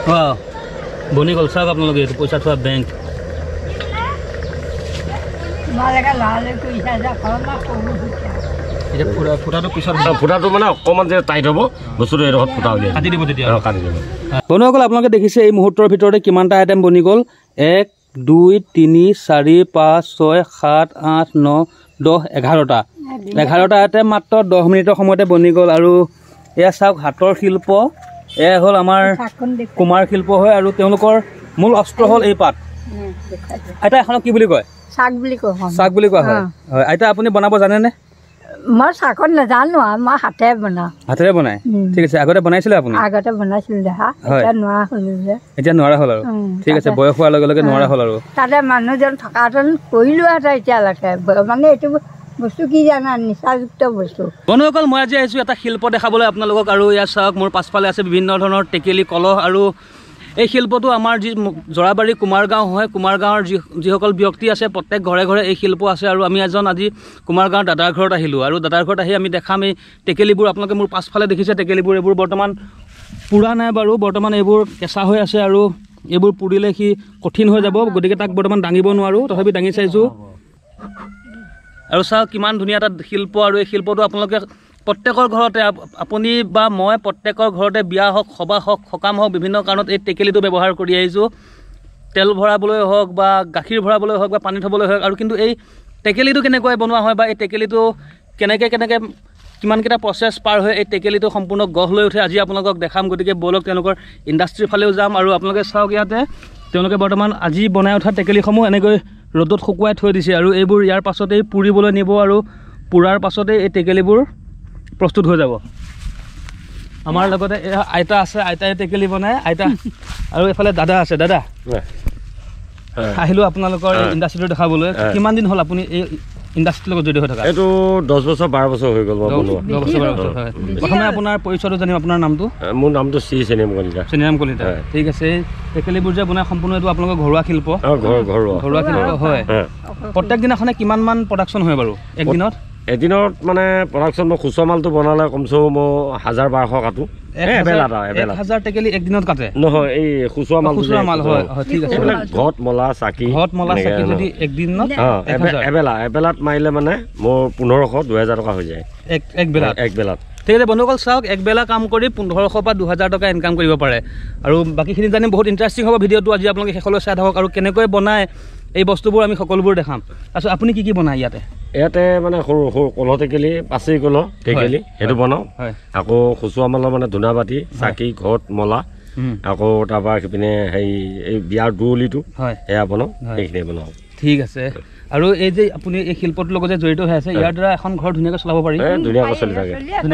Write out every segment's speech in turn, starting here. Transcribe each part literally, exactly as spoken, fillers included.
অঁ বনি গ'ল চাওক আপোনালোকে এইটো পইচা থোৱা বেংক এতিয়া ফুটা ফুটাটো পিছত ফুটাটো মানে অকণমান যে টাইট হ'ব বস্তুটো এইডোখৰত ফুটা উলিয়াই কাটি দিব তেতিয়া কাটি দিব বন্ধুসকল আপোনালোকে দেখিছে এই মুহূৰ্তৰ ভিতৰতে কিমানটা আইটেম বনি গ'ল এক দুই তিনি চাৰি পাঁচ ছয় সাত আঠ ন দহ এঘাৰটা এঘাৰটা আইটেম মাত্ৰ দহ মিনিটৰ সময়তে বনি গ'ল আৰু এয়া চাওক হাতৰ শিল্প এয়া হ'ল আমাৰ কুমাৰ শিল্প হয় আৰু তেওঁলোকৰ মূল অস্ত্ৰ হ'ল এই পাত আইতা এখনক কি বুলি কয় শাক বুলি কয় শাক বুলি কোৱা হয় হয় আইতা আপুনি বনাব জানেনে মই শাকত নাজানো মই হাতেৰে বনাওঁ হাতেৰে বনাই ঠিক আছে আগতে বনাইছিলে আপুনি আগতে বনাইছিলোঁ দেখা এতিয়া নোৱাৰা হ'লো যে এতিয়া নোৱাৰা হ'ল আৰু ঠিক আছে বয়স হোৱাৰ লগে লগে নোৱাৰা হ'ল আৰু তাতে মানুহজন থকাহেঁতেন কৰিলোহেঁতেন এতিয়ালৈকে মানে এইটো বস্তু কি জানা নিচাযুক্ত বস্তু বন্ধুসকল মই আজি আহিছোঁ এটা শিল্প দেখাবলৈ আপোনালোকক আৰু ইয়াত চাওক মোৰ পাছফালে আছে বিভিন্ন ধৰণৰ টেকেলি কলহ আৰু এই শিল্পটো আমাৰ যি জৰাবাৰী কুমাৰ গাঁও হয় কুমাৰ গাঁৱৰ যি যিসকল ব্যক্তি আছে প্ৰত্যেক ঘৰে ঘৰে এই শিল্প আছে আৰু আমি এজন আজি কুমাৰ গাঁৱৰ দাদাৰ ঘৰত আহিলোঁ আৰু দাদাৰ ঘৰত আহি আমি দেখাম এই টেকেলিবোৰ আপোনালোকে মোৰ পাছফালে দেখিছে টেকেলিবোৰ এইবোৰ বৰ্তমান পুৰা নাই বাৰু বৰ্তমান এইবোৰ কেঁচা হৈ আছে আৰু এইবোৰ পুৰিলে সি কঠিন হৈ যাব গতিকে তাক বৰ্তমান দাঙিব নোৱাৰোঁ তথাপি দাঙি চাইছোঁ আৰু চাওক কিমান ধুনীয়া এটা শিল্প আৰু এই শিল্পটো আপোনালোকে প্ৰত্যেকৰ ঘৰতে আপুনি বা মই প্ৰত্যেকৰ ঘৰতে বিয়া হওক সভা হওক সকাম হওক বিভিন্ন কাৰণত এই টেকেলিটো ব্যৱহাৰ কৰি আহিছোঁ তেল ভৰাবলৈ হওক বা গাখীৰ ভৰাবলৈ হওক বা পানী থ'বলৈ হওক আৰু কিন্তু এই টেকেলিটো কেনেকৈ বনোৱা হয় বা এই টেকেলিটো কেনেকৈ কেনেকৈ কিমানকেইটা প্ৰচেছ পাৰ হৈ এই টেকেলিটো সম্পূৰ্ণ গঢ় লৈ উঠে আজি আপোনালোকক দেখাম গতিকে ব'লক তেওঁলোকৰ ইণ্ডাষ্ট্ৰীৰ ফালেও যাম আৰু আপোনালোকে চাওক ইয়াতে তেওঁলোকে বৰ্তমান আজি বনাই উঠা টেকেলিসমূহ এনেকৈ ৰ'দত শুকুৱাই থৈ দিছে আৰু এইবোৰ ইয়াৰ পাছতেই পুৰিবলৈ নিব আৰু পুৰাৰ পাছতেই এই টেকেলিবোৰ প্ৰস্তুত হৈ যাব আমাৰ লগতে আইতা আছে আইতাই টেকেলি বনাই আইতা আৰু এইফালে দাদা আছে দাদা আহিলোঁ আপোনালোকৰ ইণ্ডাষ্ট্ৰীটো দেখাবলৈ কিমান দিন হ'ল আপুনি এই ইণ্ডাষ্ট্ৰীৰ লগত জড়িত হৈ থকা এইটো দহ বছৰ বাৰ বছৰ হৈ গ'ল দহ বছৰ বাৰ বছৰ হয় প্ৰথমে আপোনাৰ পৰিচয়টো জানিম আপোনাৰ নামটো মোৰ নামটো শ্ৰী চেনিৰাম কলিতা চেনিৰাম কলিতা ঠিক আছে টেকেলিবোৰ যে বনাই সম্পূৰ্ণ এইটো আপোনালোকৰ ঘৰুৱা শিল্প ঘৰুৱা ঘৰুৱা শিল্প হয় প্ৰত্যেক দিনাখনে কিমান মান প্ৰডাকশ্যন হয় বাৰু একদিনত এদিনত মানে প্ৰডাকশ্যন মই খুচুৰা মালটো বনালে কমচে কম মই হাজাৰ বাৰশ কাটো হাজাৰ টেকেলি একদিনত কাটে নহয় এই খুচুৰা মাল খুচুৰা মাল হয় ঠিক আছে ঘৰত মলা চাকি ঘৰত মলা চাকি যদি একদিনত এবেলা এবেলাত মাৰিলে মানে মোৰ পোন্ধৰশ দুহেজাৰ টকা হৈ যায় এক একবেলাত একবেলাত ঠিক আছে বন্ধুসকল চাওক একবেলা কাম কৰি পোন্ধৰশ পৰা দুহেজাৰ টকা ইনকাম কৰিব পাৰে আৰু বাকীখিনি জানি বহুত ইণ্টাৰেষ্টিং হ'ব ভিডিঅ'টো আজি আপোনালোকে শেষলৈ চাই থাকক আৰু কেনেকৈ বনায় এই বস্তুবোৰ আমি সকলোবোৰ দেখাম তাৰপিছত আপুনি কি কি বনায় ইয়াতে ইয়াতে মানে সৰু সৰু কলহ টেকেলি পাঁচি কলহ টেকেলি সেইটো বনাওঁ আকৌ খুচুৰা মালৰ মানে ধূনা বাতি চাকি ঘৰত মলা আকৌ তাৰপৰা সিপিনে হেৰি এই বিয়াৰ দুৱলিটো সেয়া বনাওঁ সেইখিনি বনাওঁ ঠিক আছে আৰু এই যে আপুনি এই শিল্পটোৰ লগত যে জড়িত হৈ আছে ইয়াৰ দ্বাৰা এখন ঘৰ ধুনীয়াকৈ চলাব পাৰি ধুনীয়াকৈ চলি থাকে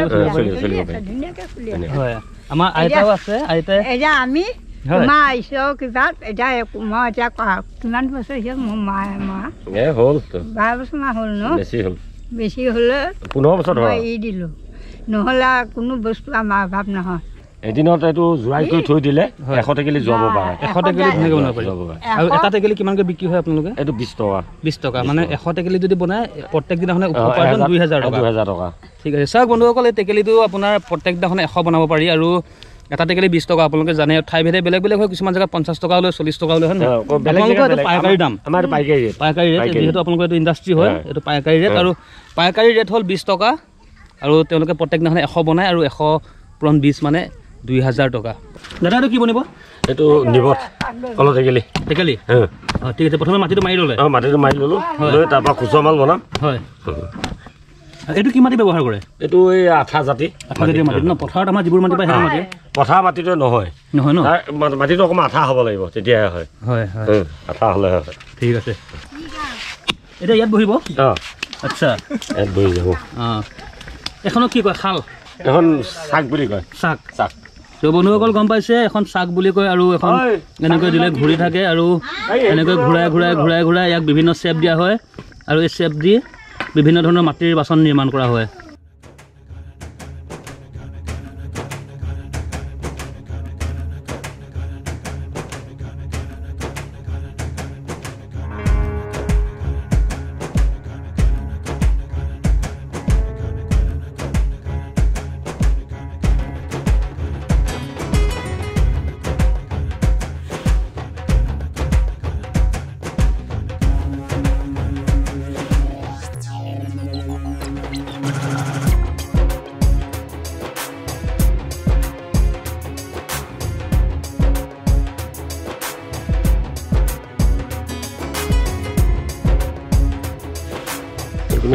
হয় আমাৰ আইতাও আছে আইতাই এতিয়া আমি মা আহিছোঁ কিবা এতিয়া মই এতিয়া কিমান বছৰ হৈছে মোৰ মা মা হ'ল বাৰ বছৰ মান হ'ল ন বেছি হ'ল বেছি হ'লে পোন্ধৰ বছৰ মই এৰি দিলোঁ নহ'লে কোনো বস্তু আমাৰ অভাৱ নহয় এদিনত এইটো জোৰাই কৰি থৈ দিলে এশ টেকেলি যোৱাব পাৰে এশ টেকেলি ধুনীয়াকৈ বনাব পাৰি আৰু এটা টেকেলি কিমানকৈ বিক্ৰী হয় আপোনালোকে এইটো বিছ টকা বিছ টকা মানে এশ টেকেলি যদি বনায় প্ৰত্যেক দিনাখনে উপাৰ্জন দুই হাজাৰ টকা দুহেজাৰ টকা ঠিক আছে চাওক বন্ধুসকল এই টেকেলিটো আপোনাৰ প্ৰত্যেক দিনাখনে এশ বনাব পাৰি আৰু এটা টেকেলি বিছ টকা আপোনালোকে জানে ঠাই ভেদে বেলেগ বেলেগ হয় কিছুমান জেগাত পঞ্চাছ টকা লৈ চল্লিছ টকা লৈ হয় আপোনালোকৰ এইটো পাইকাৰী দাম আমাৰ পাইকাৰী ৰেট পাইকাৰী ৰেট যিহেতু আপোনালোকৰ এইটো ইণ্ডাষ্ট্ৰী হয় এইটো পাইকাৰী ৰেট আৰু পাইকাৰী ৰেট হ'ল বিছ টকা আৰু তেওঁলোকে প্ৰত্যেক দিনাখনে এশ বনায় আৰু এশ পূৰণ বিছ মানে দুই হাজাৰ টকা দাদা এইটো কি বনিব এইটো নিবত কলহ টেকেলি টেকেলি অঁ ঠিক আছে প্ৰথমে মাটিটো মাৰি ল'লে অঁ মাটিটো মাৰি ল'লোঁ লৈ তাৰপৰা খুচুৰা মাল বনাম হয় এইটো কি মাটি ব্যৱহাৰ কৰে এইটো এই আঠা জাতি আঠা জাতীয় মাটি ন পথাৰত আমাৰ যিবোৰ মাটি পায় সেইটো মাটি পথাৰ মাটিটো নহয় নহয় ন মাটিটো অকণমান আঠা হ'ব লাগিব তেতিয়াহে হয় হয় হয় আঠা হ'লে হয় ঠিক আছে এতিয়া ইয়াত বহিব অঁ আচ্ছা ইয়াত বহি যাব অঁ এখনক কি কয় শাল এখন চাক বুলি কয় চাক চাক তো বন্ধুসকল গম পাইছে এখন চাক বুলি কয় আৰু এখন এনেকৈ দিলে ঘূৰি থাকে আৰু এনেকৈ ঘূৰাই ঘূৰাই ঘূৰাই ঘূৰাই ইয়াক বিভিন্ন শ্বেপ দিয়া হয় আৰু এই শ্বেপ দি বিভিন্ন ধৰণৰ মাটিৰ বাচন নিৰ্মাণ কৰা হয়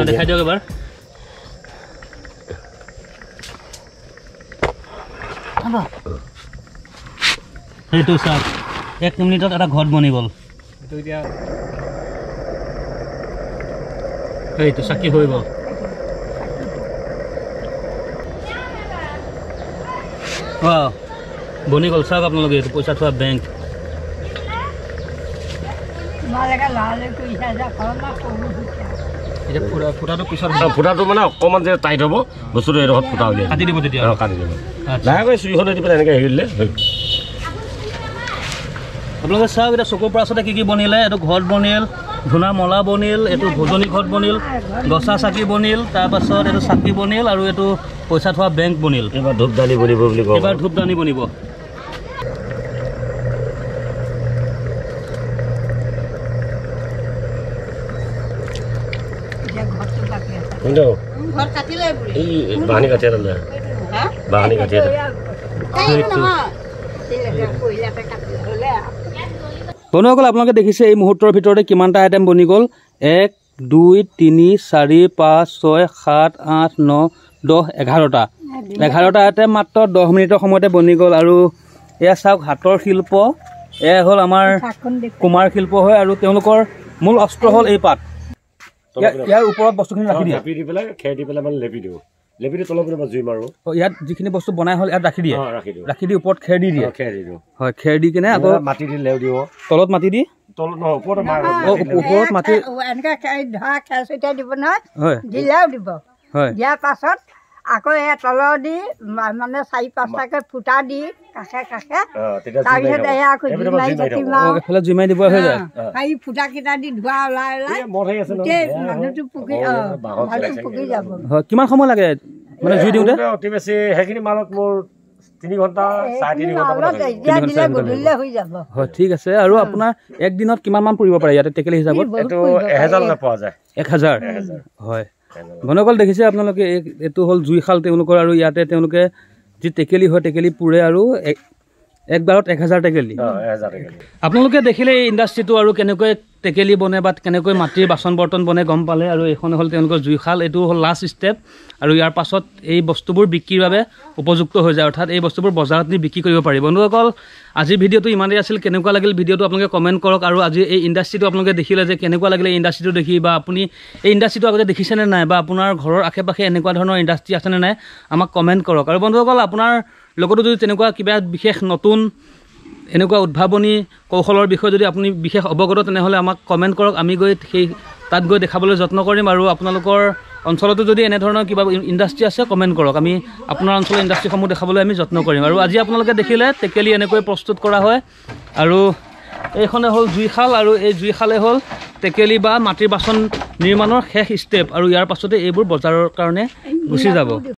দেখাই দিয়ক এবাৰ সেইটো চাওক এক মিনিটত এটা ঘৰ বনি গ'ল এইটো চাকি হৈ গ'ল অঁ বনি গ'ল চাওক আপোনালোকে এইটো পইচা থোৱা বেংক ফুটাটো মানে অকণমান যে টাইট হ'ব বস্তুটো এইডোখৰত ফুটা উলিয়াই কাটি দিব তেতিয়া কাটি দিব লাহেকৈ চুৰিখনে দি পেলাই এনেকৈ হেৰি দিলে আপোনালোকে চাওক এতিয়া চকুৰ পৰা আচলতে কি কি বনিলে এইটো ঘৰত বনিল ধূনা মলা বনিল এইটো ভোজনী ঘৰত বনিল গছা চাকি বনিল তাৰপাছত এইটো চাকি বনিল আৰু এইটো পইচা থোৱা বেংক বনিল এইবাৰ ধূপদানি বনিব বুলি কয় এইবাৰ ধূপদানি বনিব বাহানি কাঠি এটা লৈ বাহানি কাঠি এটা বন্ধুসকল আপোনালোকে দেখিছে এই মুহূৰ্তৰ ভিতৰতে কিমানটা আইটেম বনি গ'ল এক দুই তিনি চাৰি পাঁচ ছয় সাত আঠ ন দহ এঘাৰটা এঘাৰটা আইটেম মাত্ৰ দহ মিনিটৰ সময়তে বনি গ'ল আৰু এয়া চাওক হাতৰ শিল্প এয়া হ'ল আমাৰ কুমাৰ শিল্প হয় আৰু তেওঁলোকৰ মূল অস্ত্ৰ হ'ল এই পাত ইয়াৰ ওপৰত বস্তুখিনি ৰাখি দিয়ে লেপি দি পেলাই খেৰ দি পেলাই মানে লেপি দিওঁ লেপি দি তলৰ পৰা জুই মাৰোঁ ইয়াত যিখিনি বস্তু বনাই হ'ল ইয়াত ৰাখি দিয়ে ৰাখি দিওঁ ৰাখি দি ওপৰত খেৰ দি দিয়ে খেৰ দি দিওঁ হয় খেৰ দি কিনে আকৌ মাটি দি লেও দিব তলত মাটি দি তলত নহয় ওপৰত ওপৰত মাটি এনেকৈ ধৰা খেৰ ছটিয়াই দিব নহয় হয় দিলেও দিব হয় দিয়াৰ পাছত আকৌ এই তলৰ দি মানে চাৰি পাঁচটাকৈ ফুটা দি কাষে কাষে তাৰপিছত এয়া আকৌ জুই মাৰি থাকিম আৰু এফালে জুই মাৰি দিব হৈ যায় সেই ফুটাকেইটা দি ধোৱা ওলাই ওলাই গোটেই মানুহটো পুকি ভালটো পুকি যাব হয় কিমান সময় লাগে মানে জুই দিওঁতে অতি বেছি সেইখিনি মালত মোৰ তিনি ঘণ্টা চাৰে তিনি ঘণ্টা এতিয়া দিলে গধূলিলৈ হৈ যাব হয় ঠিক আছে আৰু আপোনাৰ একদিনত কিমান মান পৰিব পাৰে ইয়াতে টেকেলি হিচাপত এইটো এহেজাৰলৈকে পোৱা যায় এক হাজাৰ হয় বন্ধুসকল দেখিছে আপোনালোকে এইটো হ'ল জুইশাল তেওঁলোকৰ আৰু ইয়াতে তেওঁলোকে যি টেকেলি হয় টেকেলি পুৰে আৰু একবাৰত এক হাজাৰ টেকেলি আপোনালোকে দেখিলে এই ইণ্ডাষ্ট্ৰিটো আৰু কেনেকৈ টেকেলি বনে বা কেনেকৈ মাটিৰ বাচন বৰ্তন বনে গম পালে আৰু এইখন হ'ল তেওঁলোকৰ জুইশাল এইটো হ'ল লাষ্ট ষ্টেপ আৰু ইয়াৰ পাছত এই বস্তুবোৰ বিক্ৰীৰ বাবে উপযুক্ত হৈ যায় অৰ্থাৎ এই বস্তুবোৰ বজাৰত নি বিক্ৰী কৰিব পাৰি বন্ধুসকল আজিৰ ভিডিঅ'টো ইমানেই আছিল কেনেকুৱা লাগিল ভিডিঅ'টো আপোনালোকে কমেণ্ট কৰক আৰু আজি এই ইণ্ডাষ্ট্ৰিটো আপোনালোকে দেখিলে যে কেনেকুৱা লাগিলে এই ইণ্ডাষ্ট্ৰিটো দেখি বা আপুনি এই ইণ্ডাষ্ট্ৰিটো আগতে দেখিছেনে নাই বা আপোনাৰ ঘৰৰ আশে পাশে এনেকুৱা ধৰণৰ ইণ্ডাষ্ট্ৰি আছেনে নাই আমাক কমেণ্ট কৰক আৰু বন্ধুসকল আপোনাৰ লগতো যদি তেনেকুৱা কিবা বিশেষ নতুন এনেকুৱা উদ্ভাৱনী কৌশলৰ বিষয়ে যদি আপুনি বিশেষ অৱগত তেনেহ'লে আমাক কমেণ্ট কৰক আমি গৈ সেই তাত গৈ দেখাবলৈ যত্ন কৰিম আৰু আপোনালোকৰ অঞ্চলতো যদি এনেধৰণৰ কিবা ইণ্ডাষ্ট্ৰি আছে কমেণ্ট কৰক আমি আপোনাৰ অঞ্চলৰ ইণ্ডাষ্ট্ৰিসমূহ দেখাবলৈ আমি যত্ন কৰিম আৰু আজি আপোনালোকে দেখিলে টেকেলি এনেকৈ প্ৰস্তুত কৰা হয় আৰু এইখনে হ'ল জুইশাল আৰু এই জুইশালে হ'ল টেকেলি বা মাটিৰ বাচন নিৰ্মাণৰ শেষ ষ্টেপ আৰু ইয়াৰ পাছতে এইবোৰ বজাৰৰ কাৰণে গুচি যাব